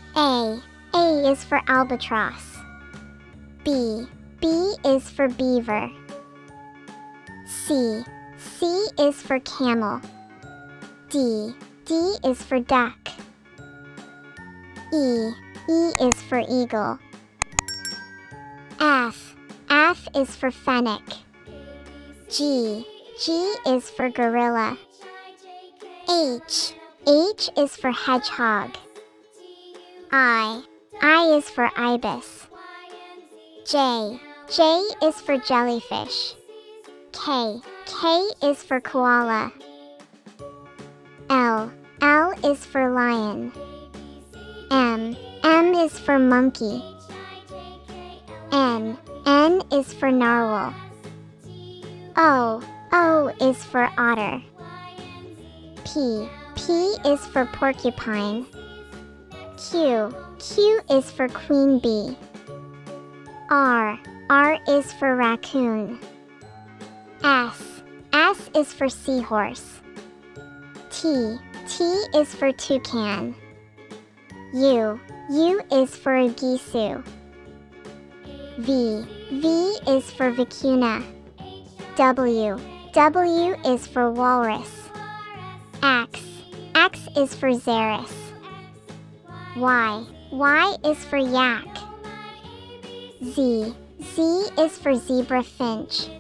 A is for albatross. B is for beaver. C is for camel. D is for duck. E is for eagle. F is for fennec. G is for gorilla. H is for hedgehog. I is for ibis. J is for jellyfish. K is for koala. L is for lion. M is for monkey. N is for narwhal. O is for otter. P is for porcupine. Q is for queen bee. R is for raccoon. S is for seahorse. T is for toucan. U is for a gisu. V is for vicuna. W is for walrus. X is for xeris. Y is for yak. Z is for zebra finch.